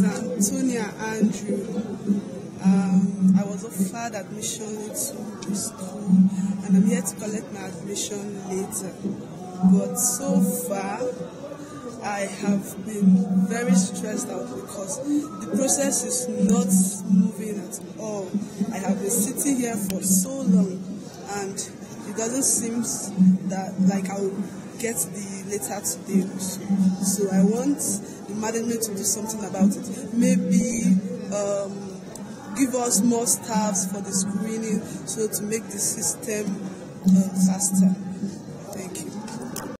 Anthonia Andrew. I was offered admission into the school, and I'm here to collect my admission later. But so far, I have been very stressed out because the process is not moving at all. I have been sitting here for so long, and it doesn't seem that like I will get the letter today. So I want the management to do something about it. Maybe give us more staffs for the screening, so to make the system faster.